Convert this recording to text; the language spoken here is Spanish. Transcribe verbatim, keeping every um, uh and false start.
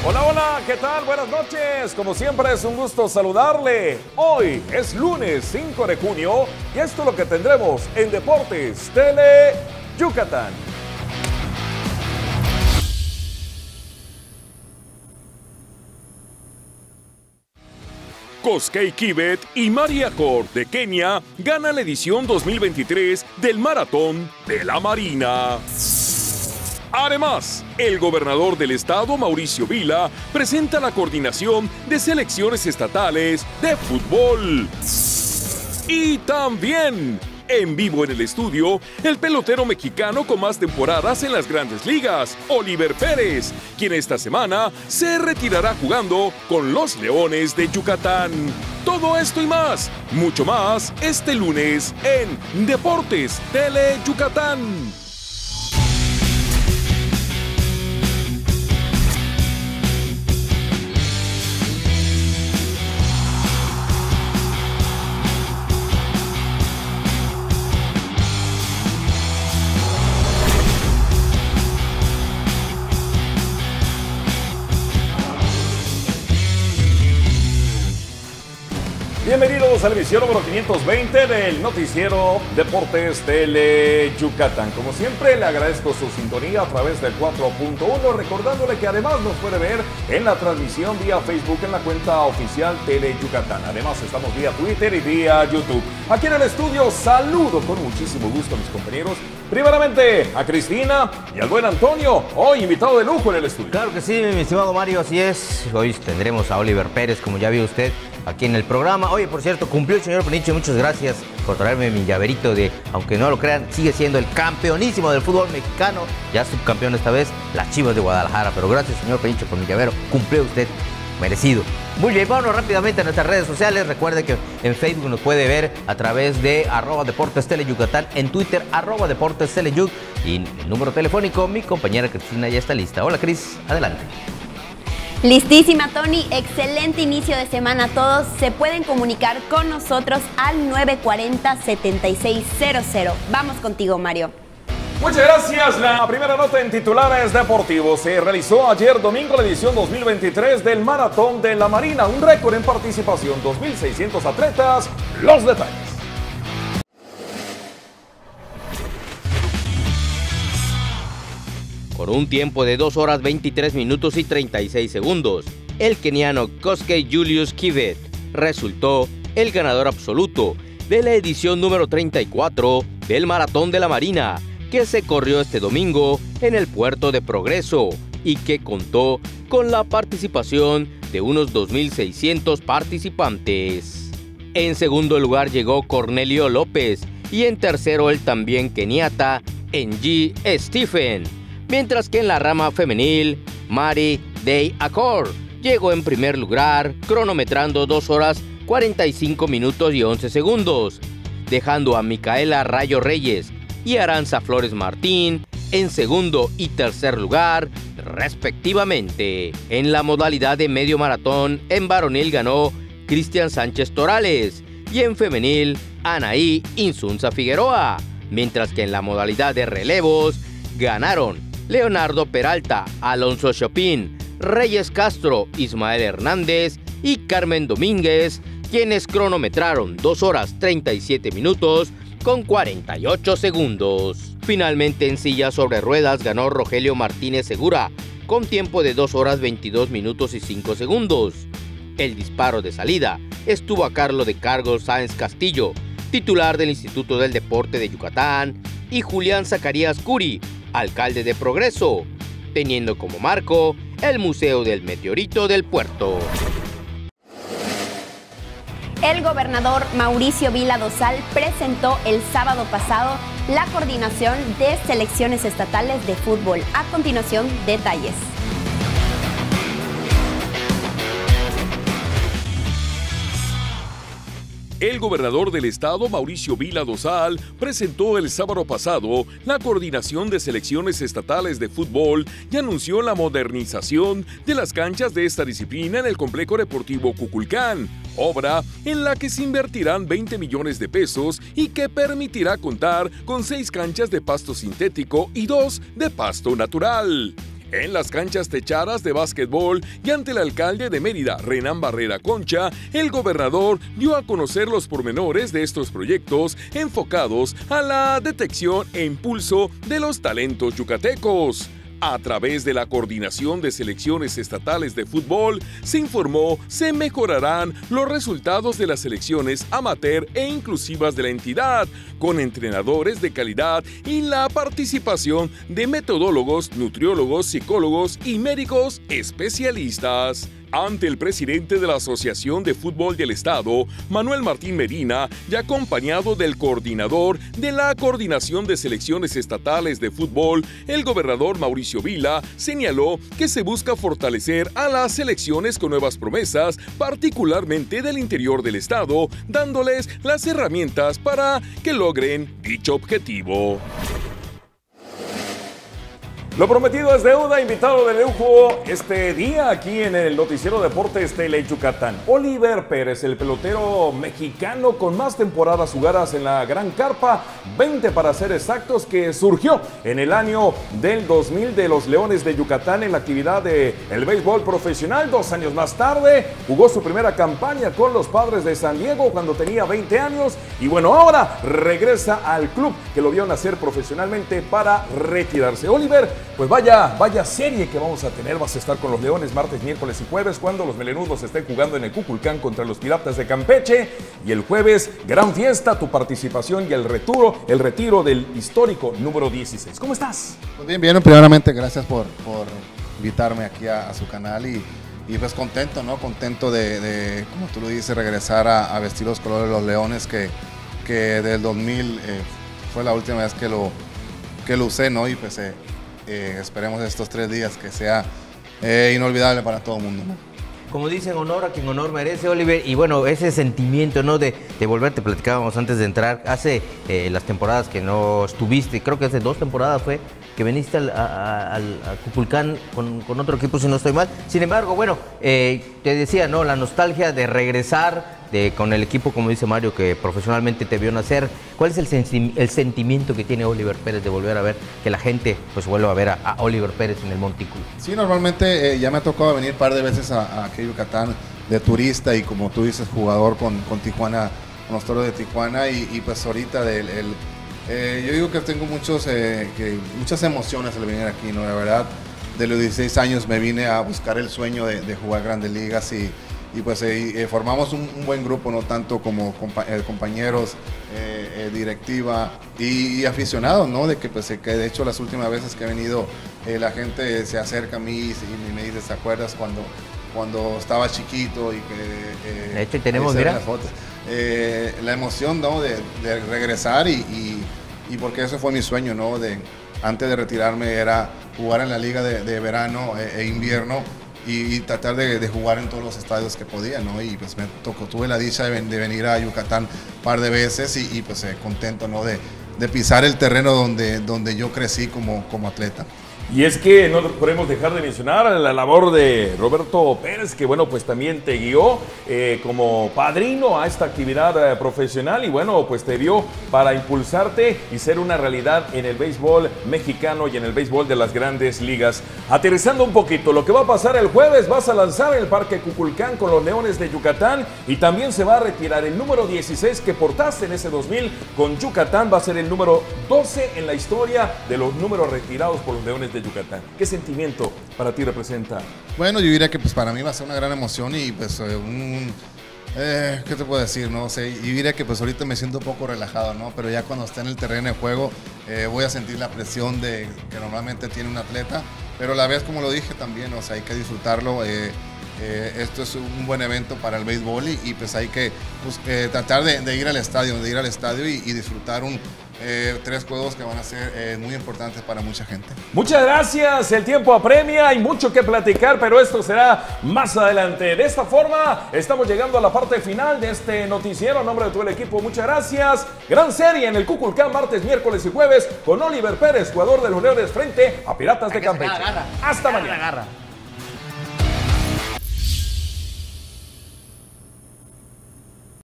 Hola, hola, ¿qué tal? Buenas noches. Como siempre es un gusto saludarle. Hoy es lunes cinco de junio y esto es lo que tendremos en Deportes Tele Yucatán. Koskei Kibet y Maria Accord de Kenia ganan la edición dos mil veintitrés del Maratón de la Marina. Además, el gobernador del estado, Mauricio Vila, presenta la coordinación de selecciones estatales de fútbol. Y también, en vivo en el estudio, el pelotero mexicano con más temporadas en las grandes ligas, Oliver Pérez, quien esta semana se retirará jugando con los Leones de Yucatán. Todo esto y más, mucho más, este lunes en Deportes Tele Yucatán. Bienvenidos a la emisión número quinientos veinte del noticiero Deportes Tele Yucatán. Como siempre, le agradezco su sintonía a través del cuatro punto uno, recordándole que además nos puede ver en la transmisión vía Facebook en la cuenta oficial Tele Yucatán. Además, estamos vía Twitter y vía YouTube. Aquí en el estudio saludo con muchísimo gusto a mis compañeros. Primeramente a Cristina y al buen Antonio, hoy invitado de lujo en el estudio. Claro que sí, mi estimado Mario, así es. Hoy tendremos a Oliver Pérez, como ya vio usted, aquí en el programa. Oye, por cierto, cumplió el señor Peniche, muchas gracias por traerme mi llaverito de, aunque no lo crean, sigue siendo el campeonísimo del fútbol mexicano, ya subcampeón esta vez, las Chivas de Guadalajara. Pero gracias, señor Peniche, por mi llavero, cumplió usted, merecido. Muy bien, vámonos rápidamente a nuestras redes sociales. Recuerde que en Facebook nos puede ver a través de arroba Deportes Tele Yucatán, en Twitter arroba Deportes Tele Yuc, y el número telefónico, mi compañera Cristina ya está lista. Hola, Cris, adelante. Listísima, Tony. Excelente inicio de semana a todos. Se pueden comunicar con nosotros al nueve cuatro cero, siete seis cero cero. Vamos contigo, Mario. Muchas gracias. La primera nota en titulares deportivos. Se realizó ayer domingo la edición dos mil veintitrés del Maratón de la Marina. Un récord en participación, dos mil seiscientos atletas. Los detalles. Con un tiempo de dos horas veintitrés minutos y treinta y seis segundos, el keniano Koskei Julius Kibet resultó el ganador absoluto de la edición número treinta y cuatro del Maratón de la Marina, que se corrió este domingo en el puerto de Progreso y que contó con la participación de unos dos mil seiscientos participantes. En segundo lugar llegó Cornelio López y en tercero el también keniata Enji Stephen. Mientras que en la rama femenil, Maria Accord llegó en primer lugar, cronometrando dos horas cuarenta y cinco minutos y once segundos, dejando a Micaela Rayo Reyes y Aranza Flores Martín en segundo y tercer lugar, respectivamente. En la modalidad de medio maratón, en varonil ganó Cristian Sánchez Torales y en femenil, Anaí Insunza Figueroa, mientras que en la modalidad de relevos, ganaron Leonardo Peralta, Alonso Chopin, Reyes Castro, Ismael Hernández y Carmen Domínguez, quienes cronometraron dos horas treinta y siete minutos con cuarenta y ocho segundos. Finalmente en silla sobre ruedas ganó Rogelio Martínez Segura, con tiempo de dos horas veintidós minutos y cinco segundos. El disparo de salida estuvo a cargo de Carlos Sáenz Castillo, titular del Instituto del Deporte de Yucatán, y Julián Zacarías Curi, alcalde de Progreso, teniendo como marco el Museo del Meteorito del Puerto. El gobernador Mauricio Vila Dosal presentó el sábado pasado la coordinación de selecciones estatales de fútbol. A continuación, detalles. El gobernador del estado, Mauricio Vila Dosal, presentó el sábado pasado la coordinación de selecciones estatales de fútbol y anunció la modernización de las canchas de esta disciplina en el complejo deportivo Cuculcán, obra en la que se invertirán veinte millones de pesos y que permitirá contar con seis canchas de pasto sintético y dos de pasto natural. En las canchas techadas de básquetbol y ante el alcalde de Mérida, Renán Barrera Concha, el gobernador dio a conocer los pormenores de estos proyectos enfocados a la detección e impulso de los talentos yucatecos. A través de la Coordinación de Selecciones Estatales de Fútbol, se informó se mejorarán los resultados de las selecciones amateur e inclusivas de la entidad, con entrenadores de calidad y la participación de metodólogos, nutriólogos, psicólogos y médicos especialistas. Ante el presidente de la Asociación de Fútbol del Estado, Manuel Martín Medina, y acompañado del coordinador de la Coordinación de Selecciones Estatales de Fútbol, el gobernador Mauricio Vila, señaló que se busca fortalecer a las selecciones con nuevas promesas, particularmente del interior del Estado, dándoles las herramientas para que logren dicho objetivo. Lo prometido es deuda, invitado de lujo este día aquí en el Noticiero Deportes Tele Yucatán. Oliver Pérez, el pelotero mexicano con más temporadas jugadas en la Gran Carpa, veinte para ser exactos, que surgió en el año del dos mil de los Leones de Yucatán en la actividad del béisbol profesional. Dos años más tarde jugó su primera campaña con los Padres de San Diego cuando tenía veinte años y bueno, ahora regresa al club que lo vio nacer profesionalmente para retirarse. Oliver, pues vaya, vaya serie que vamos a tener. Vas a estar con los Leones martes, miércoles y jueves cuando los melenudos estén jugando en el Cuculcán contra los Piratas de Campeche. Y el jueves, gran fiesta, tu participación y el retiro, el retiro del histórico número dieciséis. ¿Cómo estás? Pues bien, bien, primeramente gracias por, por invitarme aquí a, a su canal y, y pues contento, ¿no? Contento de, de, como tú lo dices, regresar a, a vestir los colores de los Leones que, que del dos mil eh, fue la última vez que lo, que lo usé, ¿no? Y pues eh, Eh, esperemos estos tres días que sea eh, inolvidable para todo el mundo, ¿no? Como dicen, honor a quien honor merece, Oliver, y bueno, ese sentimiento, ¿no? De, de volver, te platicábamos antes de entrar, hace eh, las temporadas que no estuviste, creo que hace dos temporadas fue que viniste al, a, al a Cuculcán con, con otro equipo, si no estoy mal. Sin embargo, bueno, eh, te decía, ¿no? La nostalgia de regresar de, con el equipo, como dice Mario, que profesionalmente te vio nacer. ¿Cuál es el, senti el sentimiento que tiene Oliver Pérez de volver a ver, que la gente pues vuelva a ver a, a Oliver Pérez en el montículo? Sí, normalmente eh, ya me ha tocado venir un par de veces a, a aquí a Yucatán de turista y como tú dices, jugador con, con Tijuana, con los Toros de Tijuana y, y pues ahorita del... El, Eh, yo digo que tengo muchos, eh, que muchas emociones al venir aquí, ¿no? La verdad, de los dieciséis años me vine a buscar el sueño de, de jugar Grandes Ligas y, y pues eh, eh, formamos un, un buen grupo, no tanto como compa eh, compañeros, eh, eh, directiva y, y aficionados, ¿no? De que, pues, eh, que de hecho las últimas veces que he venido eh, la gente se acerca a mí y, y me dice, ¿te acuerdas cuando, cuando estaba chiquito? Y que, eh, de hecho tenemos, mira, las fotos. Eh, la emoción, ¿no? de, de regresar y, y, y porque ese fue mi sueño, ¿no? De, antes de retirarme era jugar en la liga de, de verano e, e invierno y, y tratar de, de jugar en todos los estadios que podía, ¿no? Y pues me tocó, tuve la dicha de, de venir a Yucatán un par de veces y, y pues eh, contento, ¿no? De, de pisar el terreno donde, donde yo crecí como, como atleta. Y es que no podemos dejar de mencionar la labor de Roberto Pérez, que bueno, pues también te guió eh, como padrino a esta actividad eh, profesional y bueno, pues te dio para impulsarte y ser una realidad en el béisbol mexicano y en el béisbol de las Grandes Ligas. Aterrizando un poquito, lo que va a pasar el jueves, vas a lanzar en el Parque Cuculcán con los Leones de Yucatán y también se va a retirar el número dieciséis que portaste en ese dos mil con Yucatán, va a ser el número doce en la historia de los números retirados por los Leones de Yucatán. ¿Qué sentimiento para ti representa? Bueno, yo diría que pues para mí va a ser una gran emoción y pues un, eh, ¿qué te puedo decir? No sé, yo diría que pues ahorita me siento un poco relajado, ¿no? Pero ya cuando esté en el terreno de juego eh, voy a sentir la presión de que normalmente tiene un atleta, pero a la vez, como lo dije también, o sea, hay que disfrutarlo. Eh, eh, esto es un buen evento para el béisbol y, y pues hay que pues, eh, tratar de, de ir al estadio, de ir al estadio y, y disfrutar un Eh, tres juegos que van a ser eh, muy importantes para mucha gente. Muchas gracias, el tiempo apremia, hay mucho que platicar, pero esto será más adelante. De esta forma, estamos llegando a la parte final de este noticiero. A nombre de todo el equipo, muchas gracias. Gran serie en el Cuculcán, martes, miércoles y jueves, con Oliver Pérez, jugador de los Leones frente a Piratas de Campeche. Hasta mañana.